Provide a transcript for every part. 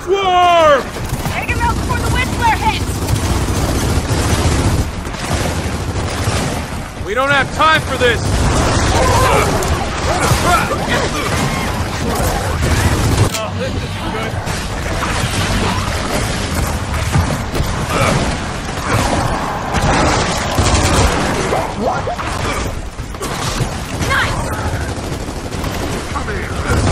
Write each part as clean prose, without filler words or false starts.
Swarm! Take him out before the wind flare hits! We don't have time for this! Oh, this is good. Nice! Come here.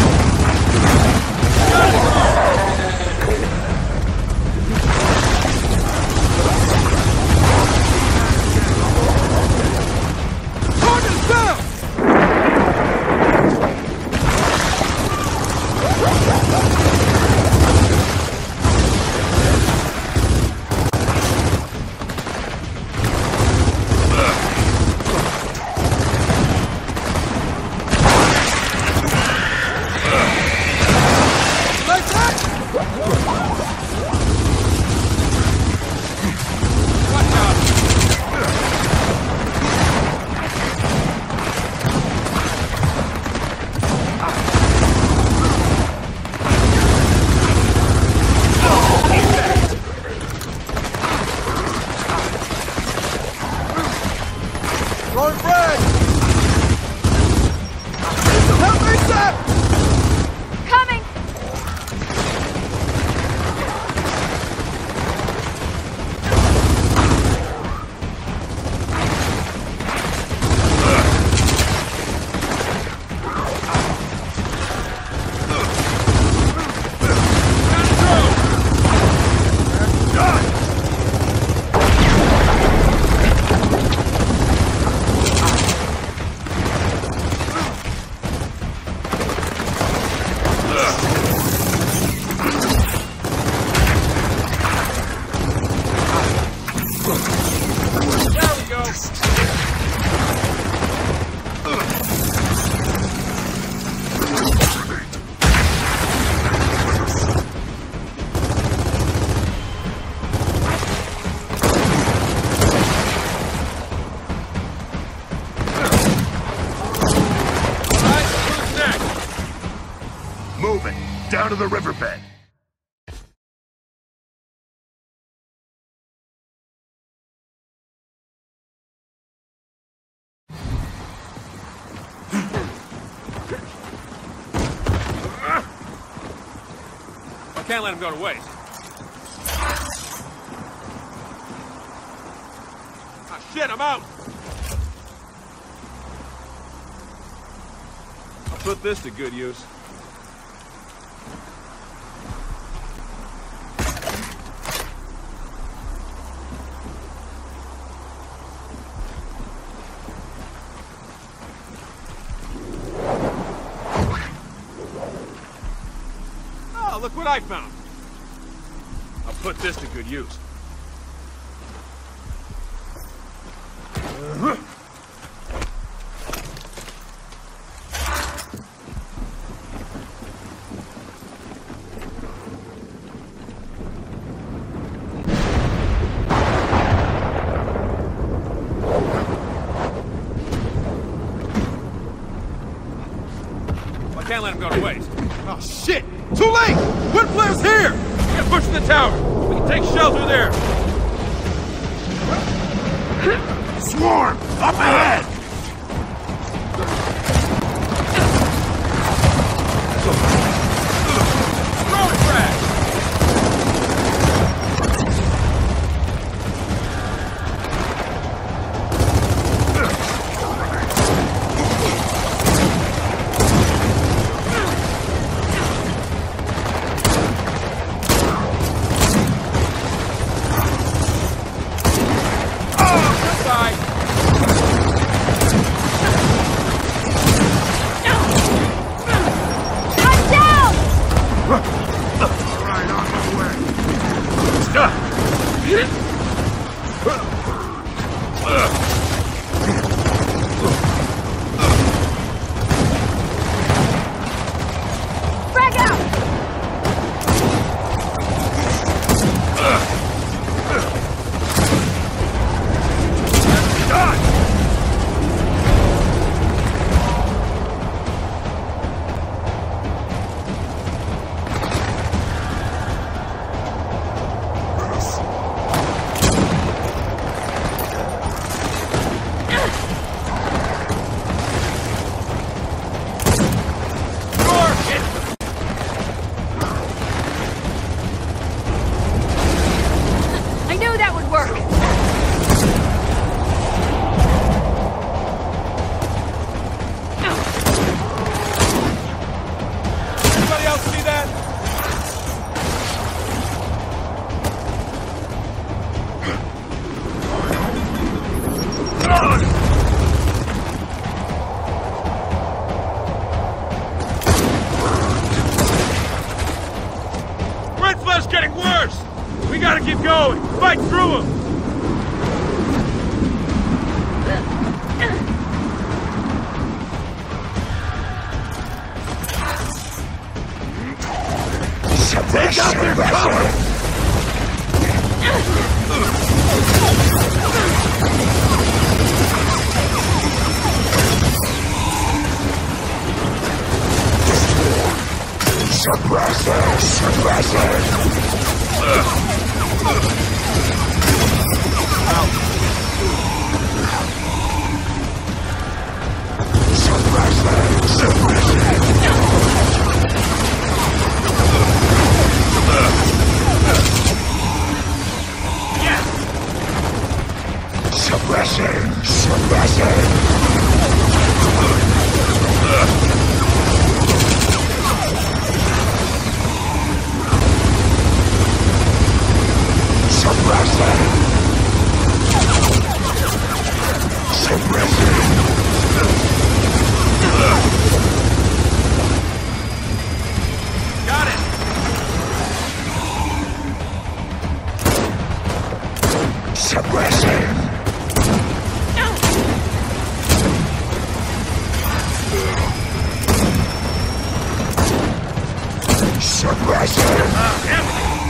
Target's down! Like that? Watch out! Throwing frag! Help me, Seth! Coming! There we go! Alright, who's next? Move it. Down to the riverbed. I can't let him go to waste. Ah, shit, I'm out! I'll put this to good use. Oh, look what I found! I'll put this to good use. I can't let him go to waste. Oh, shit! Too late! Wind flare's here! Get pushed to the tower! We can take shelter there! Swarm! Up ahead! Throwing frag! I'm going! Fight through them! Take out their cover! Suppressor! Suppressor! Suppressing! Suppressing! Got it! Suppressing! Suppressing!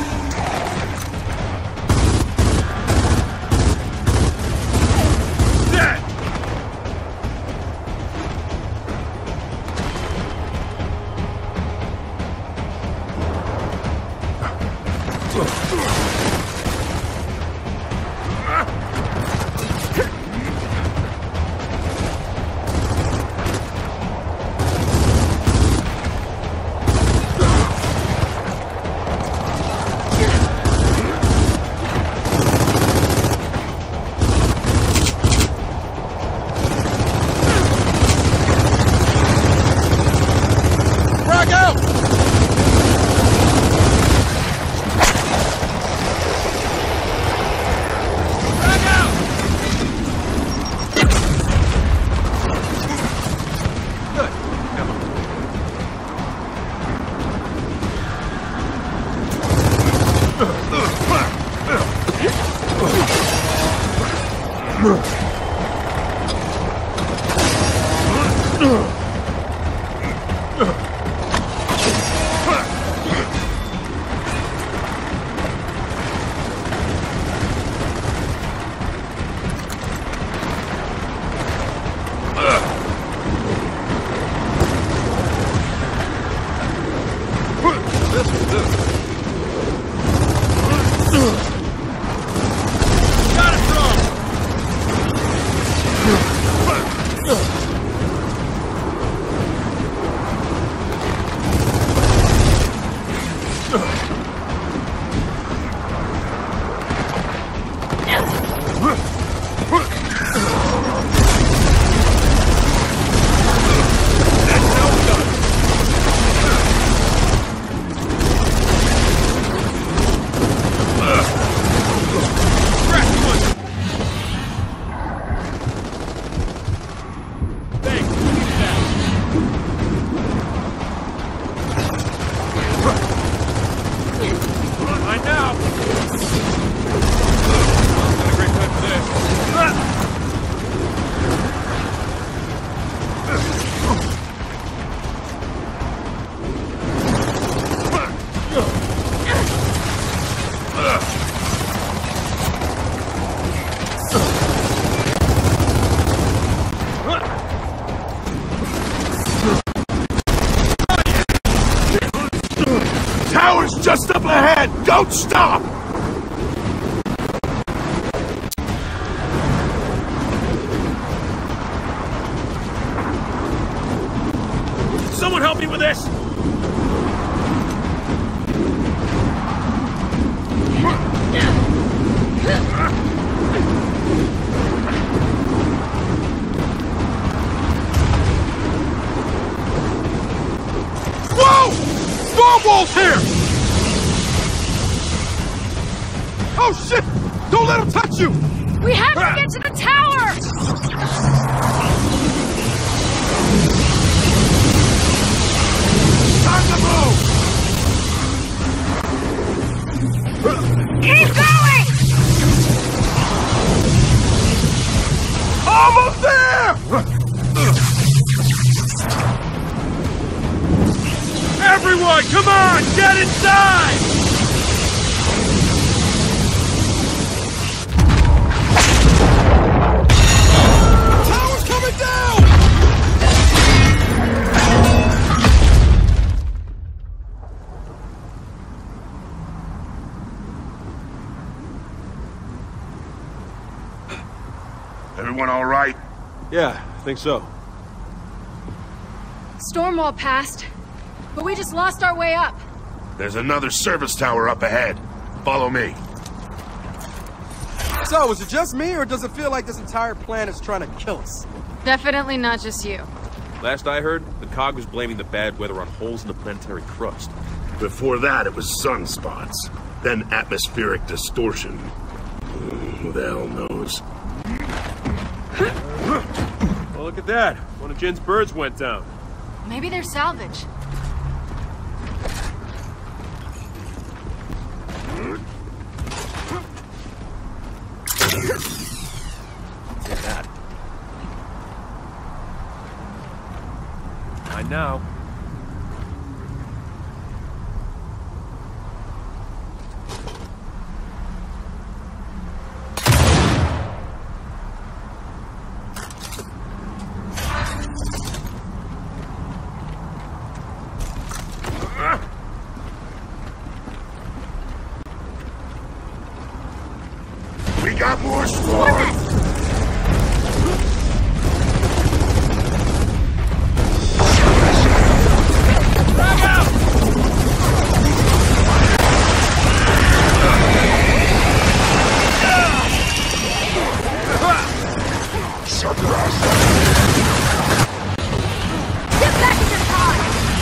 Tower's just up ahead! Don't stop! Someone help me with this! Whoa! Storm wall's here! Oh shit! Don't let him touch you! We have to get to the tower! Time to move! Keep going! Come on, get inside! Tower's coming down! Everyone all right? Yeah, I think so. Stormwall passed, but we just lost our way up. There's another service tower up ahead. Follow me. So, is it just me, or does it feel like this entire planet's trying to kill us? Definitely not just you. Last I heard, the COG was blaming the bad weather on holes in the planetary crust. Before that, it was sunspots. Then atmospheric distortion. Who the hell knows? Well, look at that. One of Jin's birds went down. Maybe they're salvage. Take that. I know. We got more swarm! Get back in your car!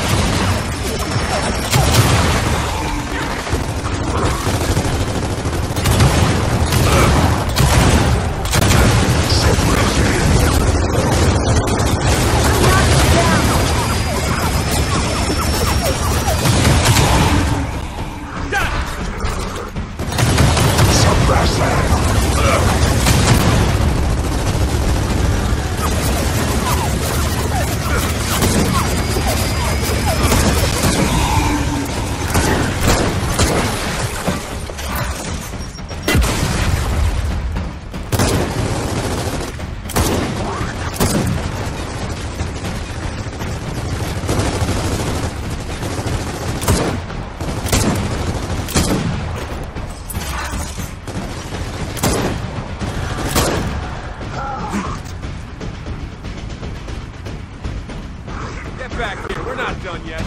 Get back here. We're not done yet.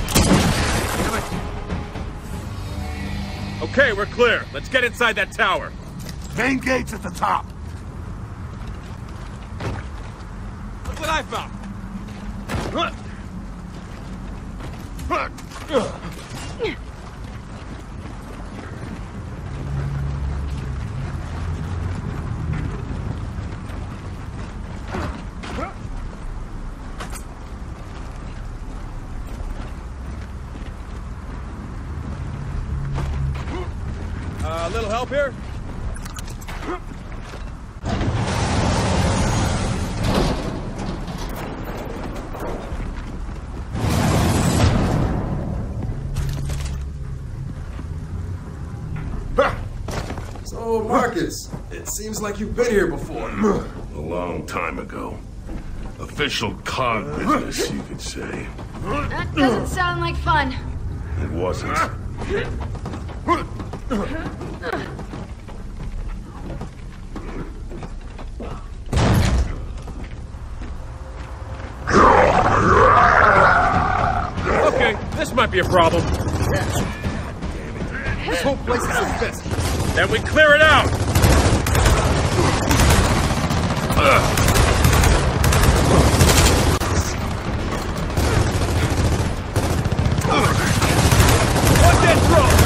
Okay, we're clear. Let's get inside that tower. Main gate's at the top. Look what I found. A little help here? So, Marcus, it seems like you've been here before. A long time ago. Official COG business, you could say. That doesn't sound like fun. It wasn't. Okay, this might be a problem. This whole place is infested. Then we clear it out! What's that throw?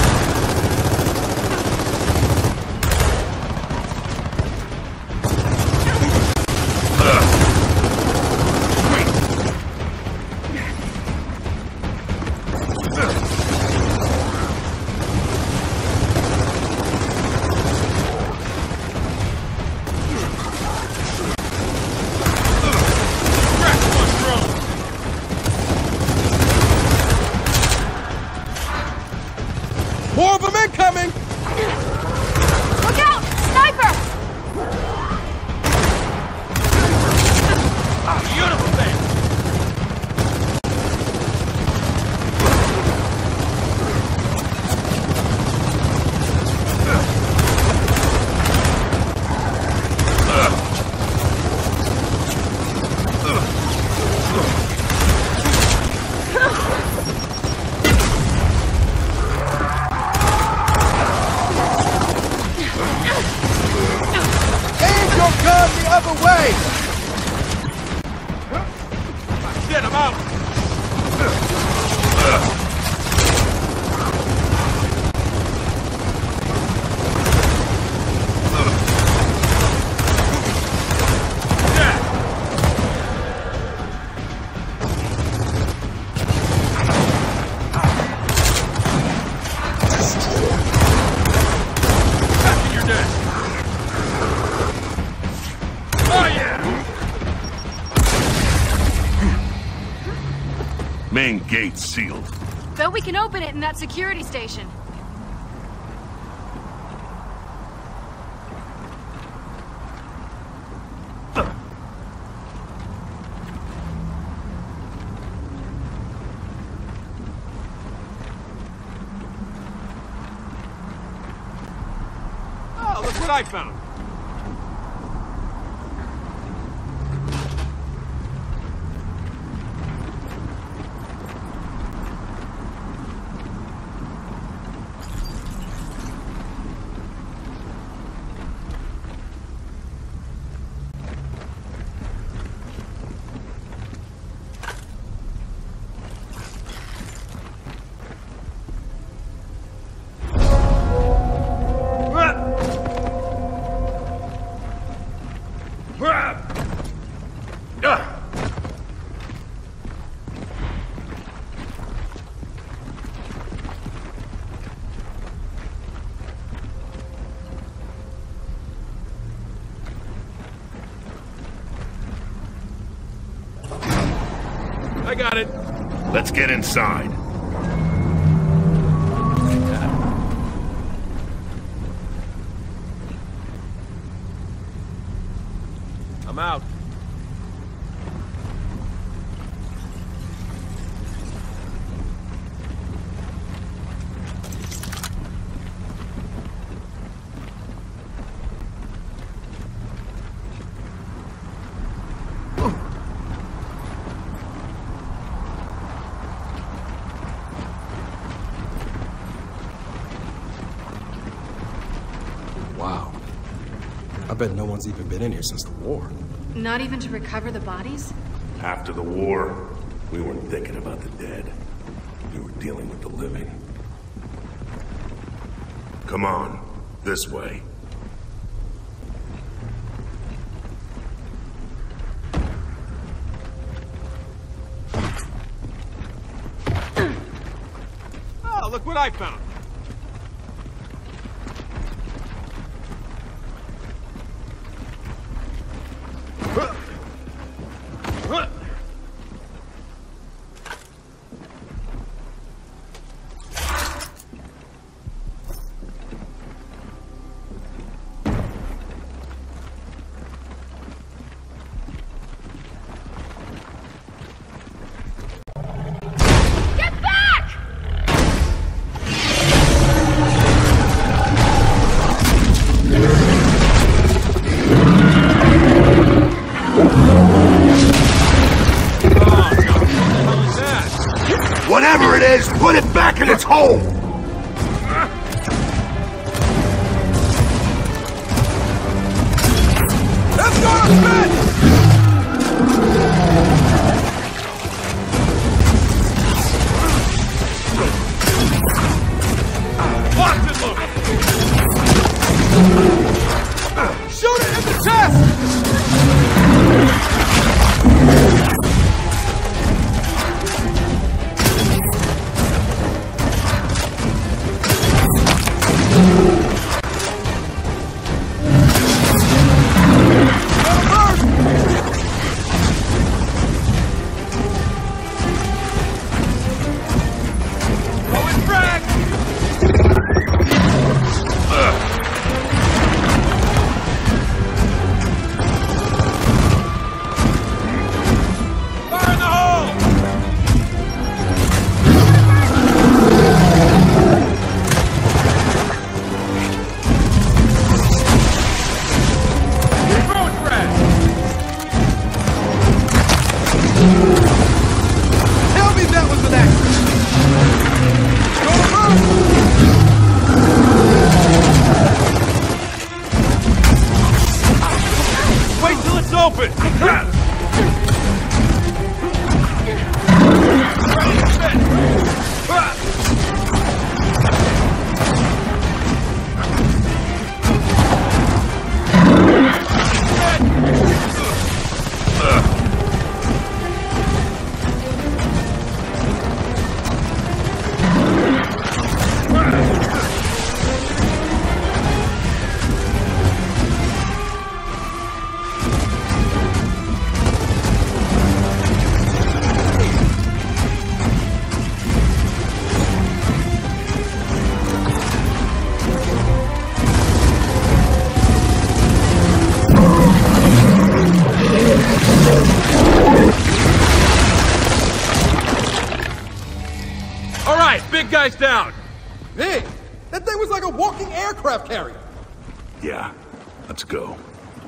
More of them incoming! Look out! Sniper! Beautiful thing! Aim your gun the other way! Shit, I'm out! Main gate sealed. Bet we can open it in that security station. Oh, look what I found! I got it. Let's get inside. I'm out. Wow. I bet no one's even been in here since the war. Not even to recover the bodies? After the war, we weren't thinking about the dead. We were dealing with the living. Come on, this way. Oh, look what I found! Get back! Whatever it is, put it back in its hole! Let's go to bed! Lock and load! Shoot it in the chest! big guy's down! Big? That thing was like a walking aircraft carrier. Yeah, let's go.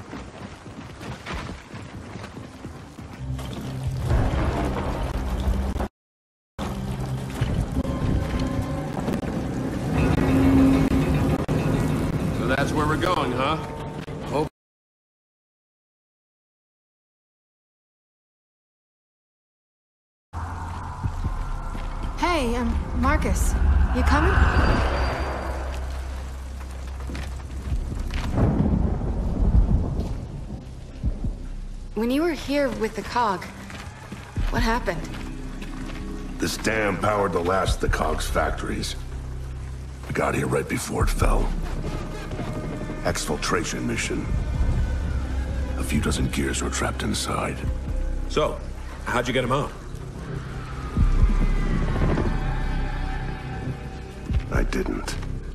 So that's where we're going, huh? Hope. Hey, Marcus. You coming? When you were here with the COG, what happened? This dam powered the last of the COG's factories. We got here right before it fell. Exfiltration mission. A few dozen gears were trapped inside. So, how'd you get him out? I didn't.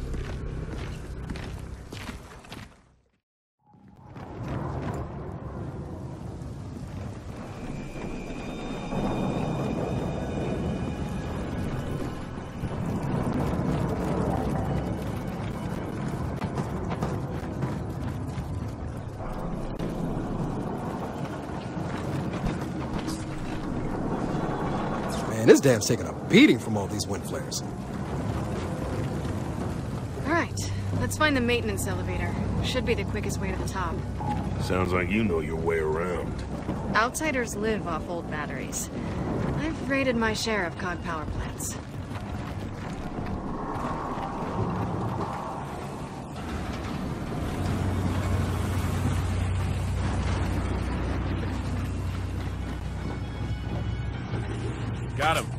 Man, this dam's taking a beating from all these wind flares. Alright, let's find the maintenance elevator. Should be the quickest way to the top. Sounds like you know your way around. Outsiders live off old batteries. I've raided my share of COG power plants. Got him.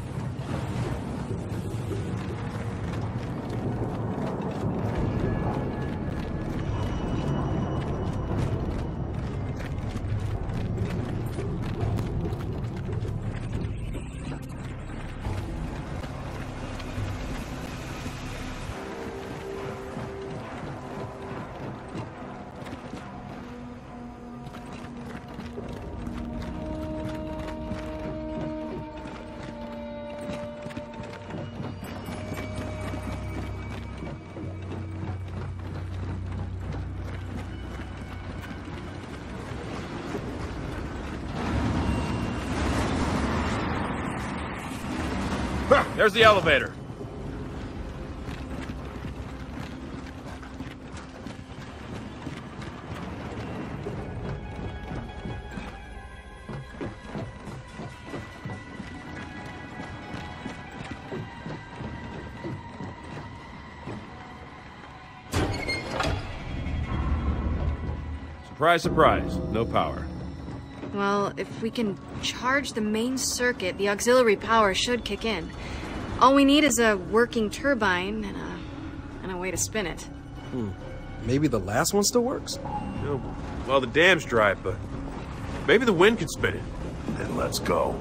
There's the elevator. Surprise, surprise. No power. Well, if we can charge the main circuit, the auxiliary power should kick in. All we need is a working turbine and a way to spin it. Maybe the last one still works? No, well, the dam's dry, but maybe the wind can spin it. Then let's go.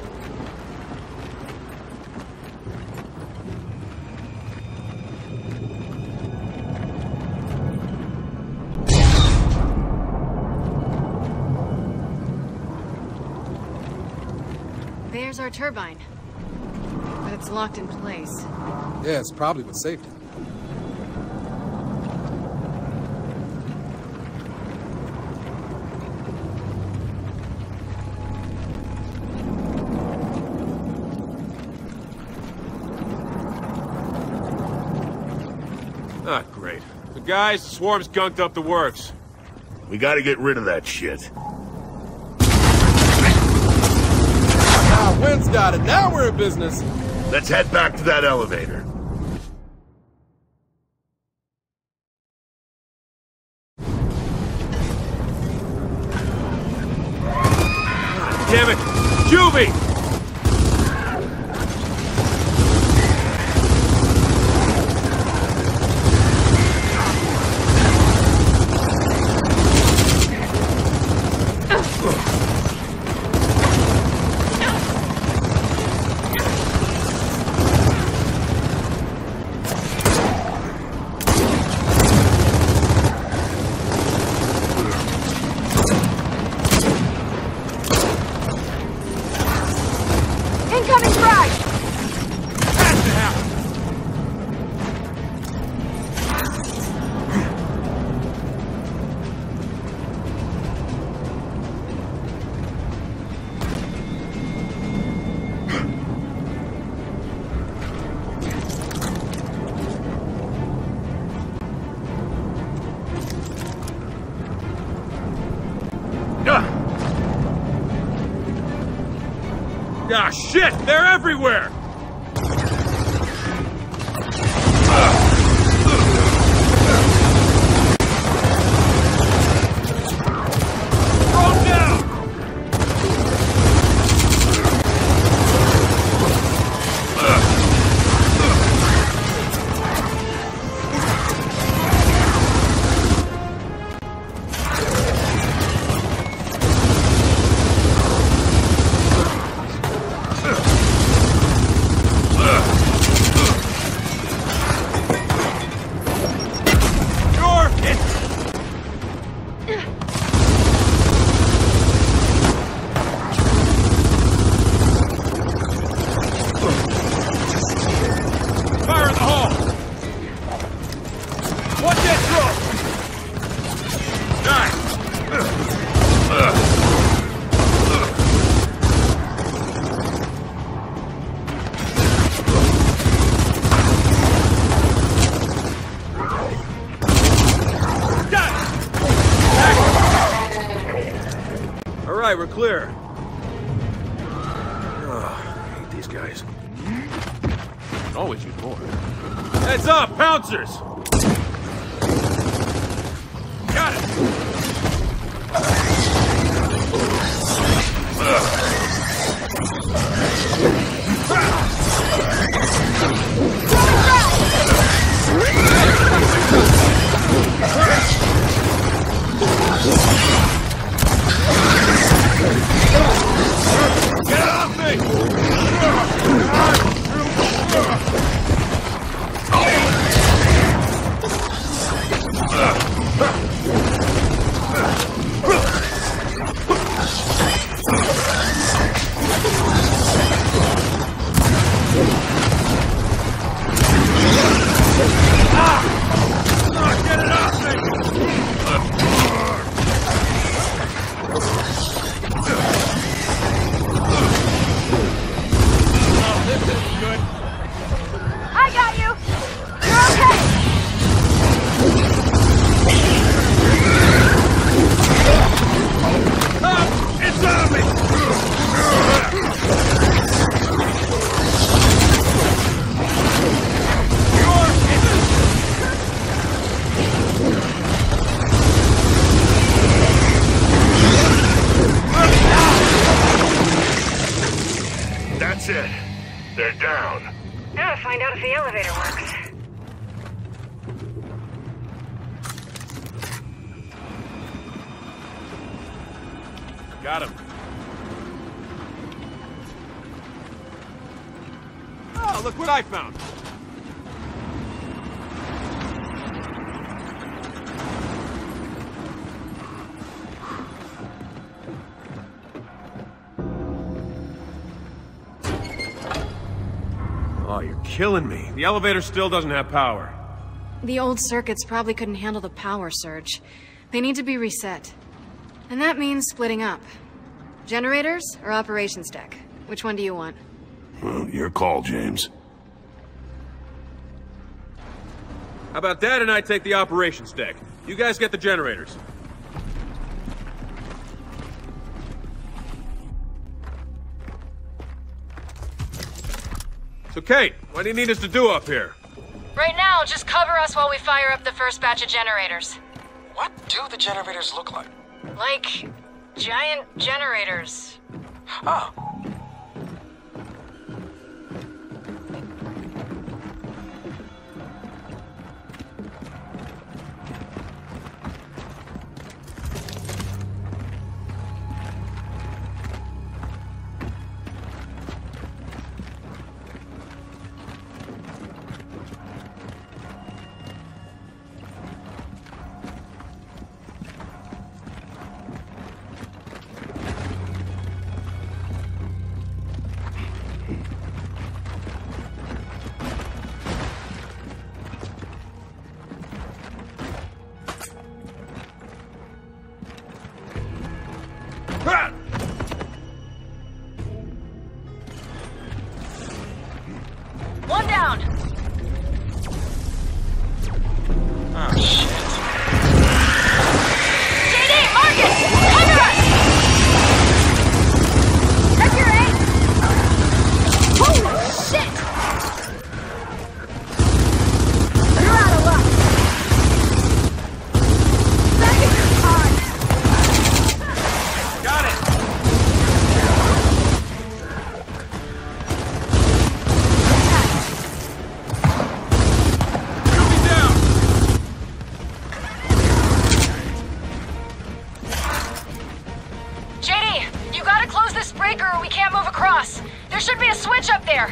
There's our turbine. But it's locked in place. Yeah, it's probably with safety. Ah, great. The guys, the swarm's gunked up the works. We gotta get rid of that shit. Ah, wind's got it. Now we're in business. Let's head back to that elevator. Damn it! Juvie! Ah, shit! They're everywhere! We're clear. I hate these guys. Always use more. Heads up, pouncers! Got it! Get off me! Get it off me! I got you! You're okay! It's on me! That's it. They're down. Now to find out if the elevator works. Got him. Oh, look what I found. Oh, you're killing me. The elevator still doesn't have power. The old circuits probably couldn't handle the power surge. They need to be reset. And that means splitting up. Generators or operations deck? Which one do you want? Well, your call, James. How about Dad and I take the operations deck? You guys get the generators. So, Kate, what do you need us to do up here? Right now, just cover us while we fire up the first batch of generators. What do the generators look like? Like, giant generators. Oh. There should be a switch up there.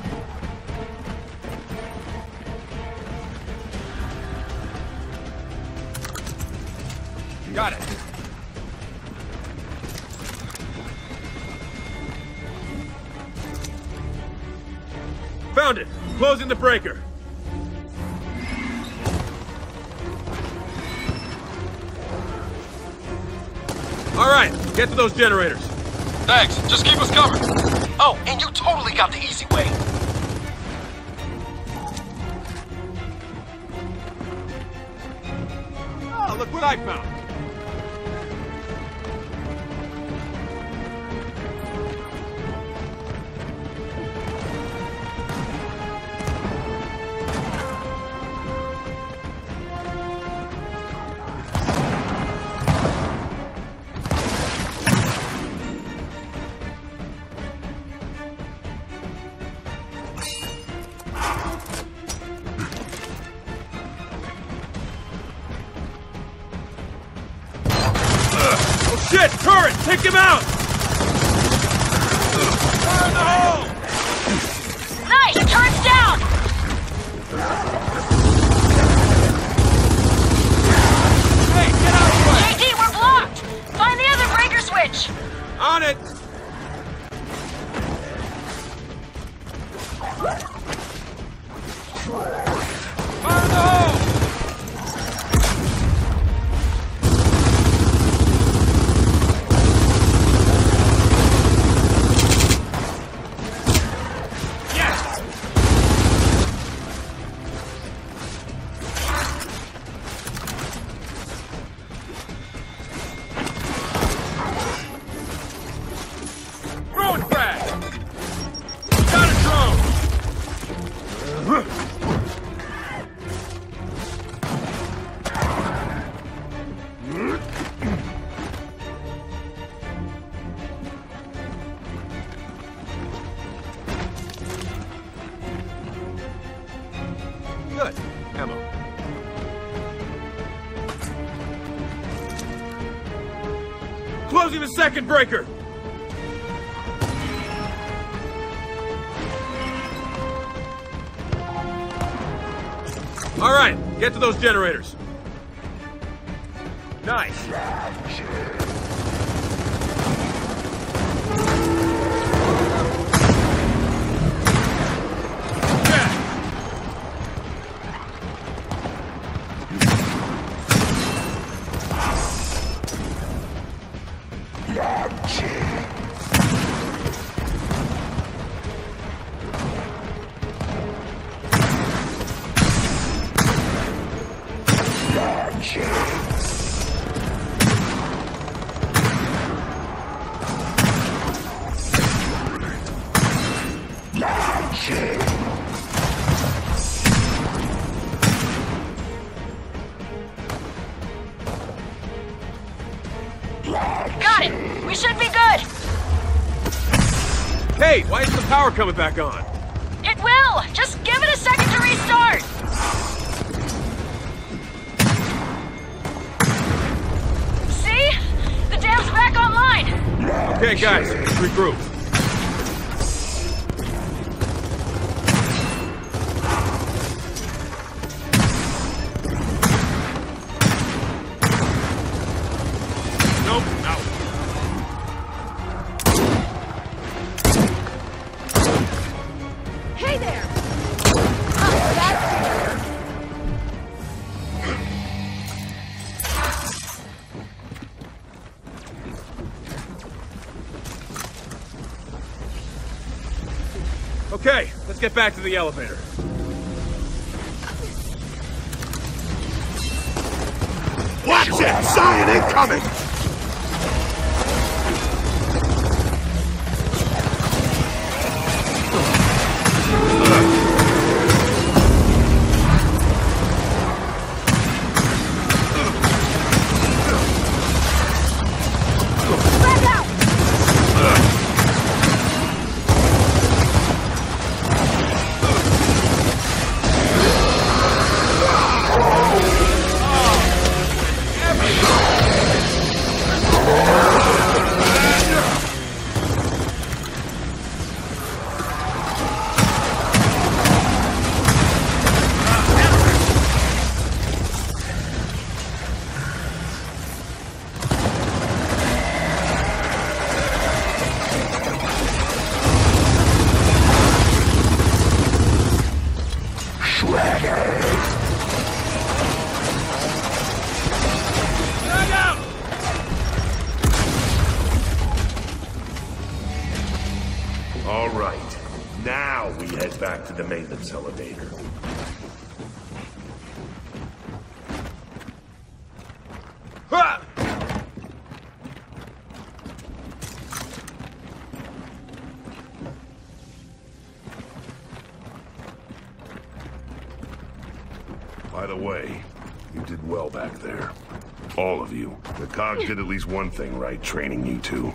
Got it. Found it. Closing the breaker. All right, get to those generators. Thanks. Just keep us covered. Oh, and you totally got the easy way. Oh, look what I found. Shit! Turret! Take him out! Fire in the hole! Nice! Turret's down! Hey, get out of the way! JD, we're blocked! Find the other breaker switch! On it! Fire in the hole! Good. Ammo. Closing the second breaker! All right, get to those generators. Nice. Got it! We should be good! Hey, why isn't the power coming back on? It will! Just give it a second to restart! See? The dam's back online! Okay, guys, let's regroup. Nope, out. Hey there! Oh, that's Okay, let's get back to the elevator. Watch it! Zion incoming! back out! Drag out! All right. Now we head back to the maintenance elevator. Ha! By the way, you did well back there. All of you. The COG did at least one thing right, training you two.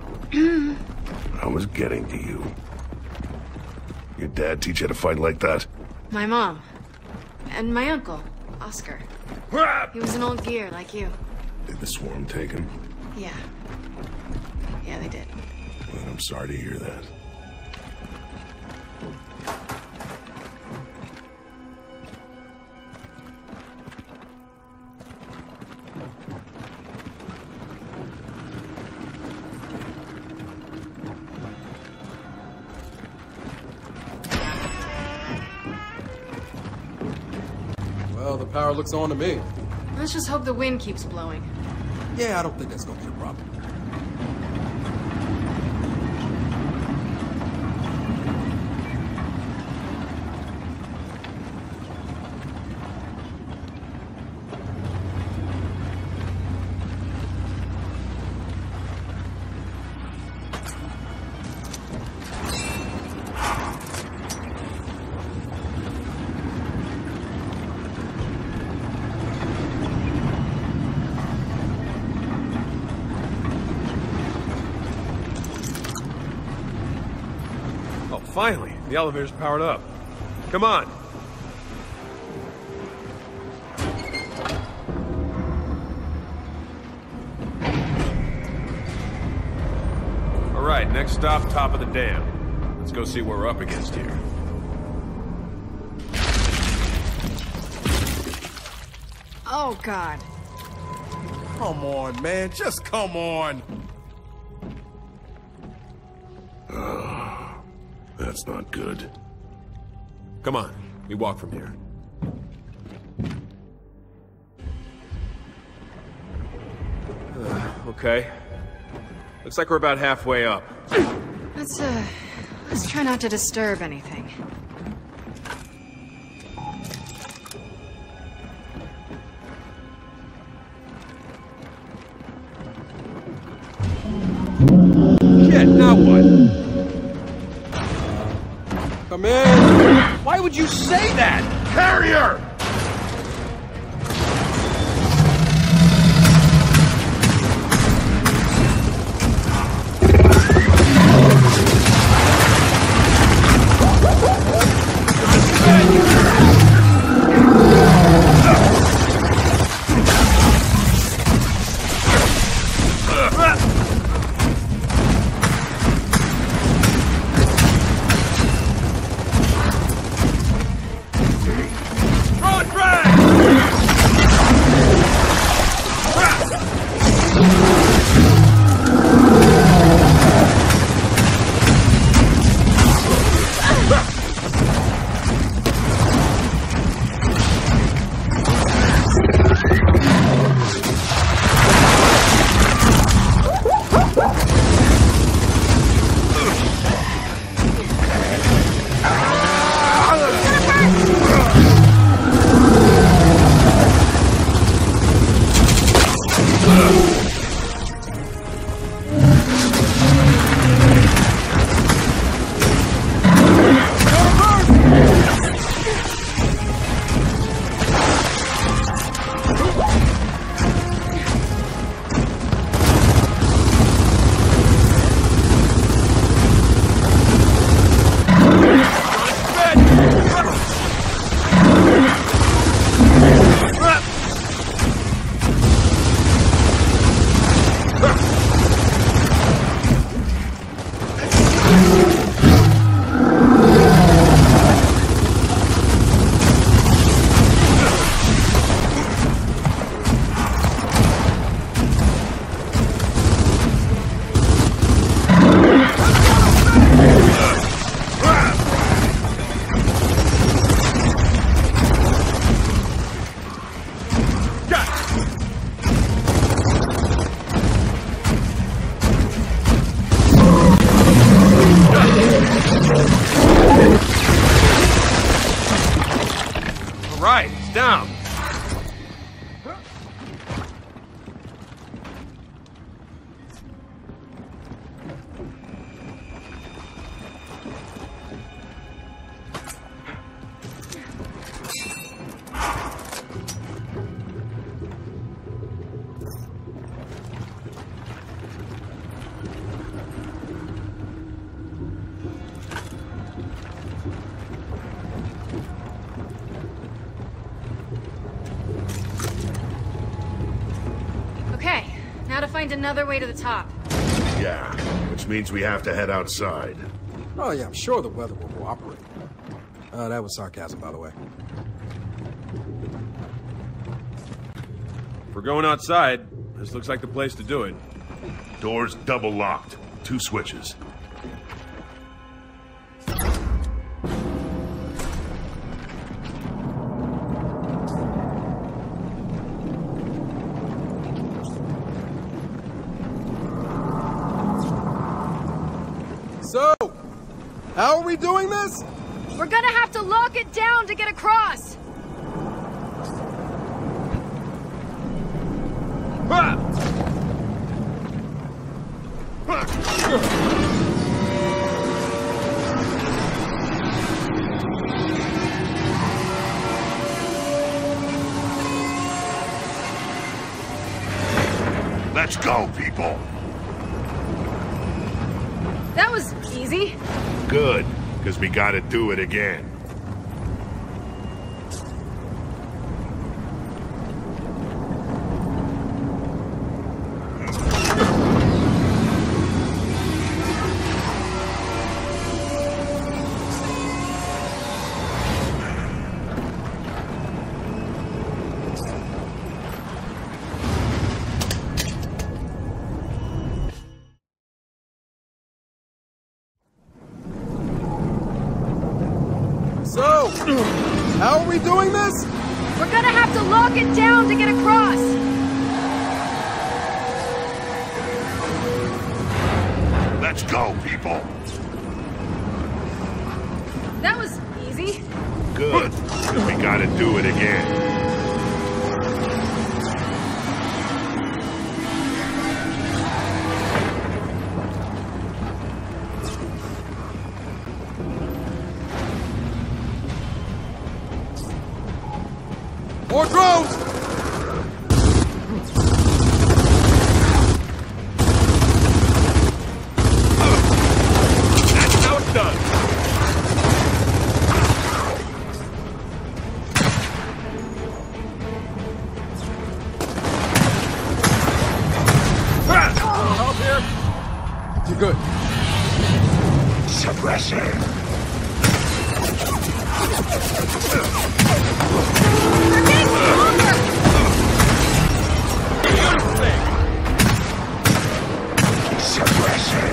I was getting to you. Your dad teach you to fight like that? My mom. And my uncle, Oscar. Ha! He was an old gear like you. Did the swarm take him? Yeah. Yeah, they did. Well, I'm sorry to hear that. Well, the power looks on to me. Let's just hope the wind keeps blowing. Yeah, I don't think that's gonna be a problem. Finally, the elevator's powered up. Come on. All right, next stop, top of the dam. Let's go see what we're up against here. Oh, God. Come on, man. Just come on. That's not good. Come on, we walk from here. Okay. Looks like we're about halfway up. Let's try not to disturb anything. Shit, now what? Come in! Why would you say that? Carrier! Throw right, it's down. Okay, now to find another way to the top. Yeah, which means we have to head outside. Oh yeah, I'm sure the weather will cooperate. That was sarcasm, by the way. If we're going outside, this looks like the place to do it. Doors double locked. 2 switches. So, how are we doing this? We're gonna have to lock it down to get across! Let's go, people! That was easy. Good, because we gotta do it again. So, how are we doing this? We're gonna have to lock it down to get across! Let's go, people! That was easy. Good, because we gotta do it again. More drones! That's how it's done. Help here? You're good. Suppressor! They're getting stronger! Suppressor!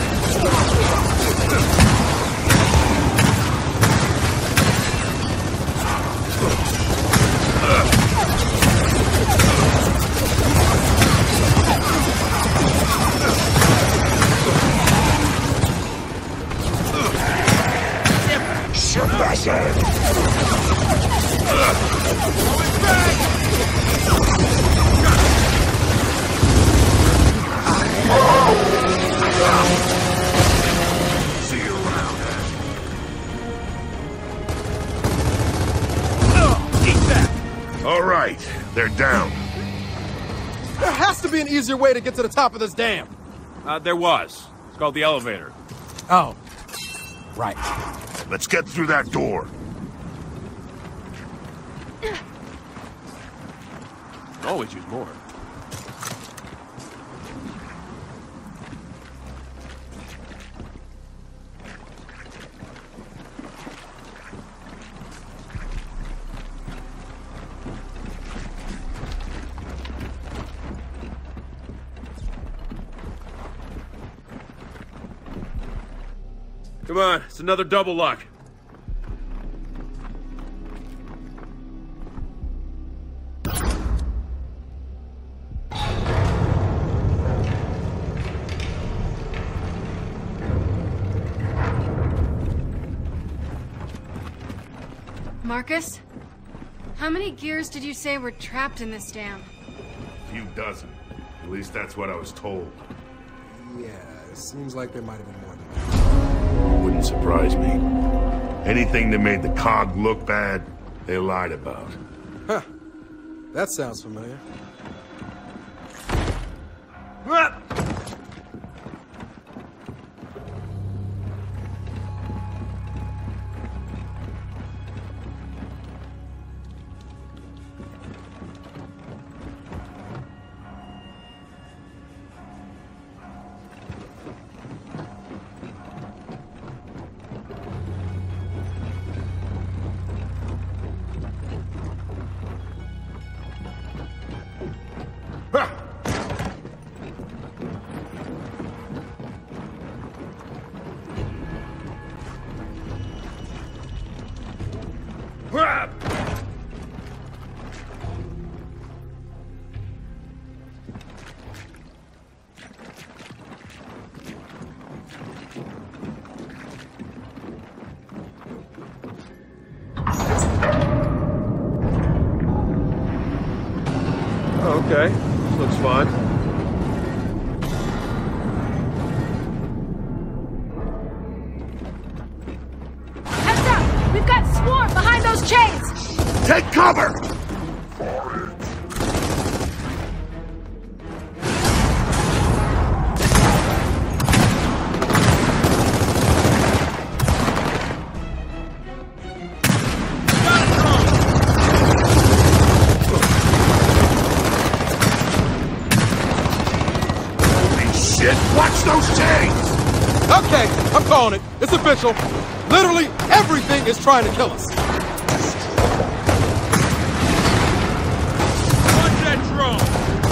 See you around. Eat that. All right, they're down. There has to be an easier way to get to the top of this dam. There was. It's called the elevator. Oh. Right. Let's get through that door. Always use more. Come on, it's another double lock. Marcus? How many gears did you say were trapped in this dam? A few dozen. At least that's what I was told. Yeah, it seems like there might have been more than that. Wouldn't surprise me. Anything that made the cog look bad, they lied about. Huh. That sounds familiar. Okay, looks fine. Heads up! We've got Swarm behind those chains! Take cover! Watch those chains! Okay, I'm calling it. It's official. Literally everything is trying to kill us. Watch that drone!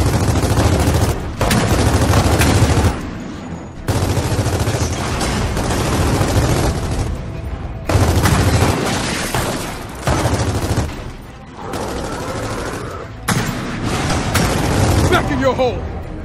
Back in your hole.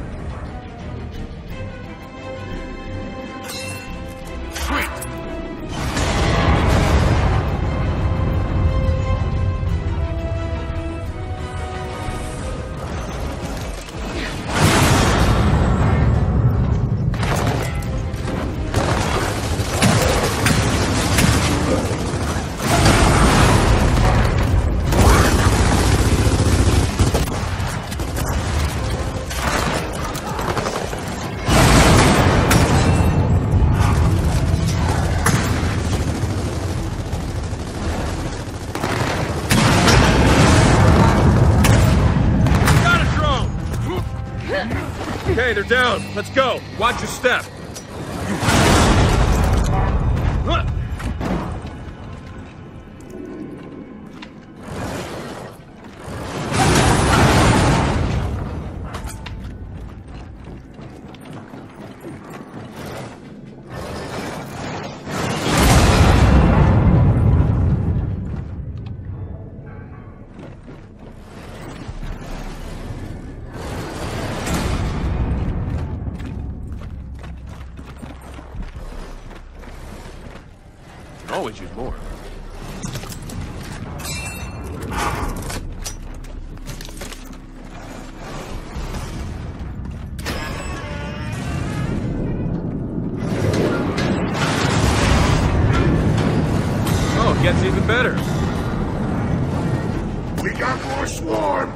Okay, they're down. Let's go. Watch your step. Always use more. Oh, it gets even better. We got more Swarm!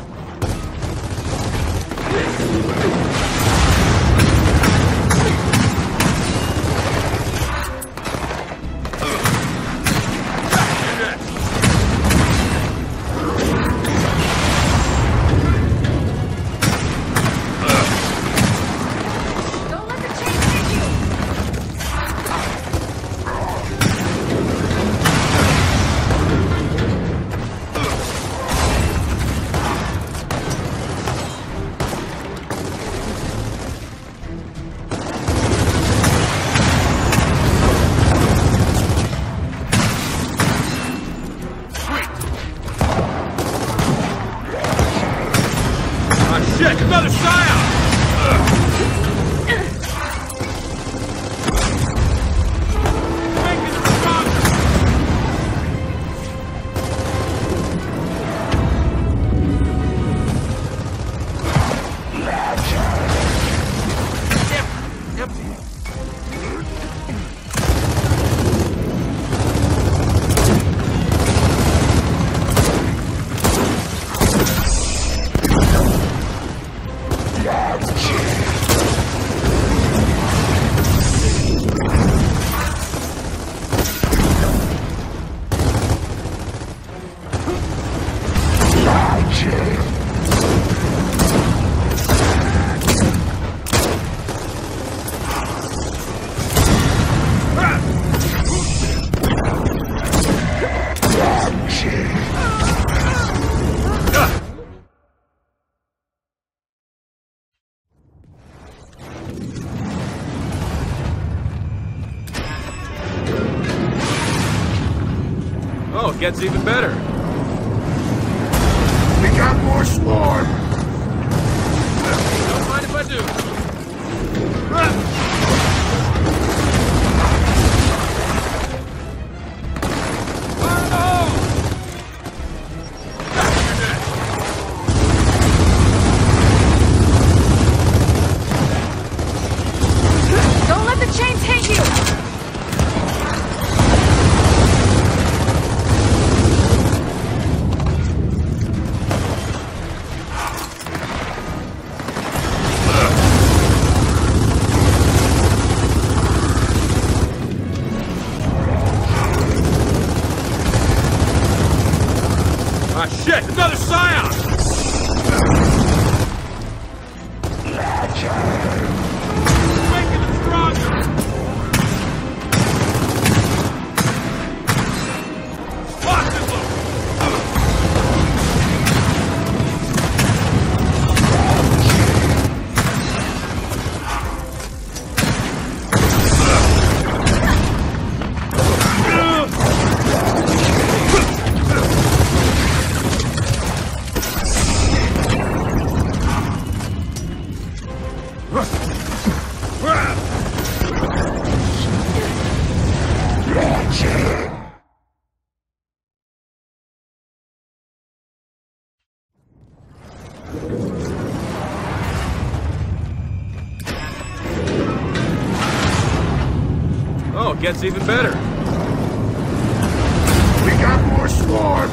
Shit, another Scion! Make it stronger! gets even better. We got more swarm! Don't mind if I do. Don't let the chains hit you! Ah, shit! Another Scion! Making it stronger! Lock this loop! Oh, it gets even better. We got more swarm!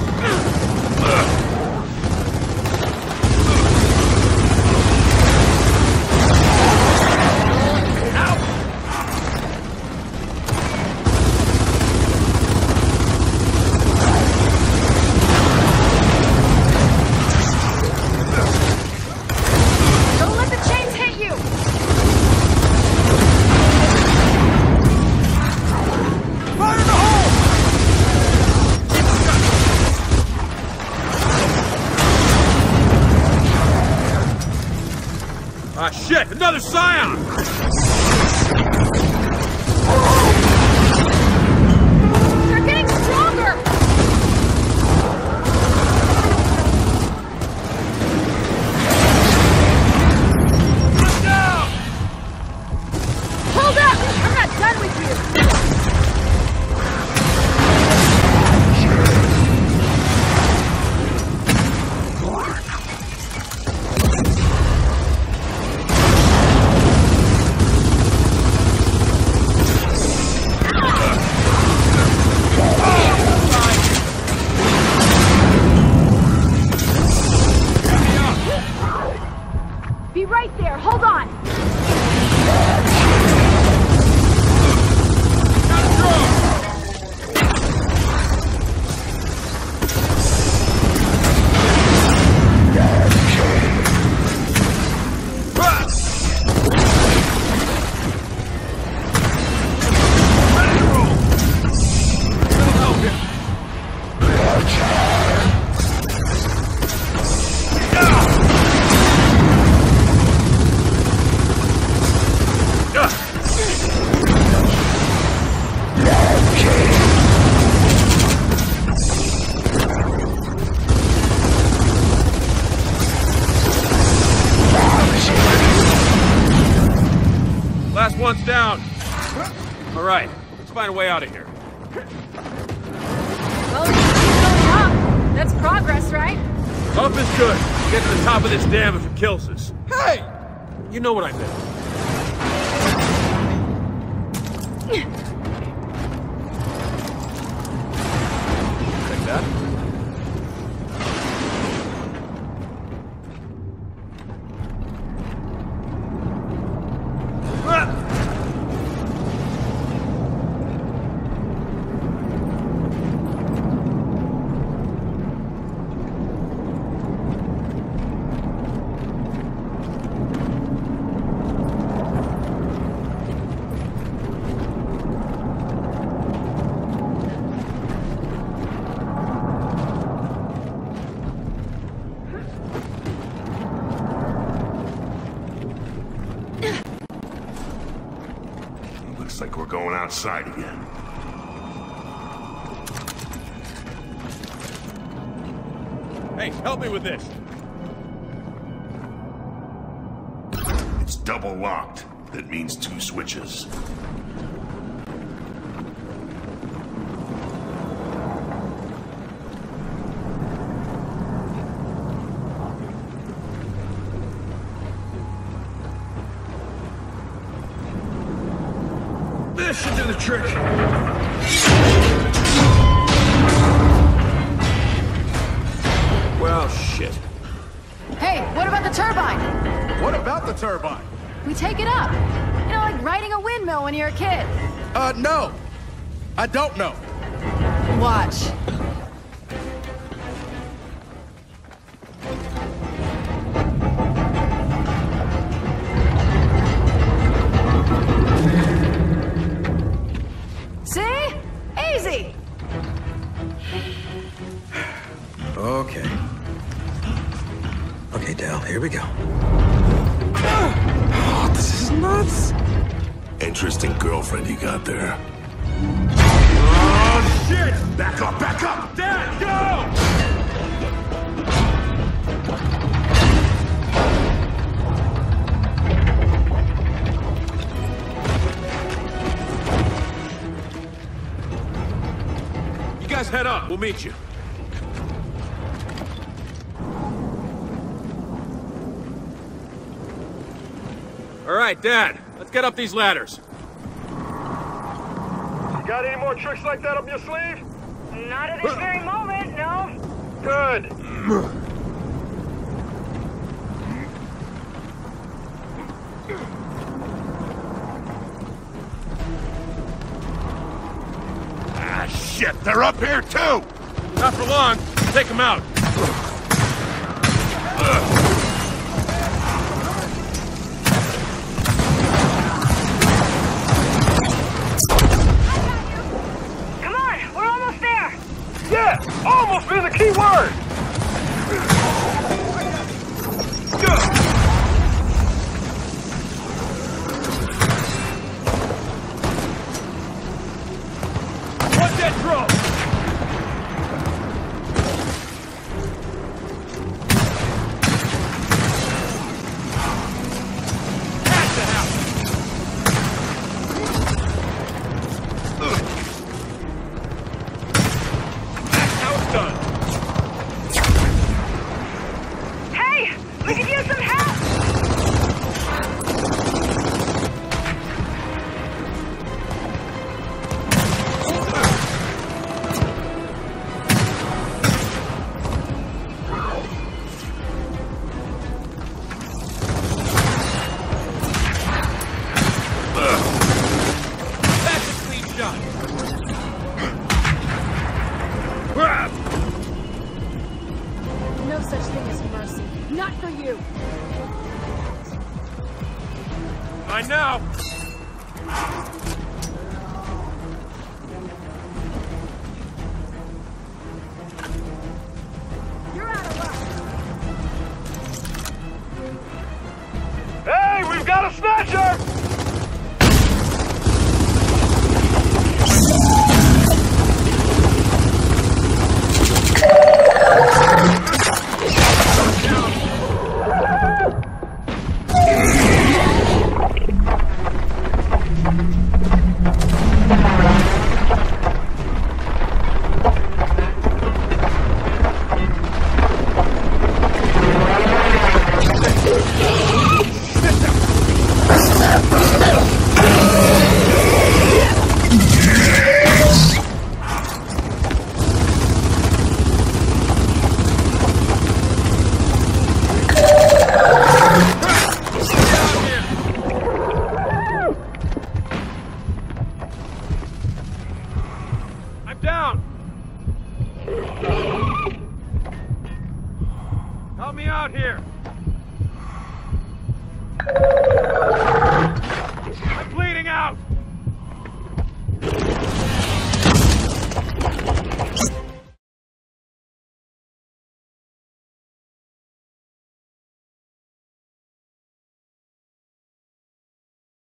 Don't let the chains hit you! Fire in the hole! Ah, shit! Another Scion! They're getting stronger! Let's go! Hold up! I'm not done with you! Be right there, hold on! Last one's down. All right, let's find a way out of here. Well, you keep going up. That's progress, right? Up is good. Get to the top of this dam if it kills us. Hey! You know what I meant. Like that? Looks like we're going outside again. Hey, help me with this. It's double locked. That means 2 switches. This should do the trick. Well, shit. Hey, what about the turbine? What about the turbine? We take it up. You know, like riding a windmill when you're a kid. No. I don't know. Watch. See? Easy. Okay. Okay, Del, here we go. Oh, this is nuts. Interesting girlfriend you got there. Oh, shit! Back up, back up! Dad, go! You guys head up. We'll meet you. All right, Dad. Let's get up these ladders. You got any more tricks like that up your sleeve? Not at this very moment, no. Good. Ah, shit! They're up here, too! Not for long. Take them out. Come on, we're almost there. Yeah! Almost been the key word! What's that drum? Pass the house. That's how it's done. Hey, we could use some help. That's a clean shot. No such thing as mercy. Not for you. I know. You're out of luck. Hey, we've got a snatcher!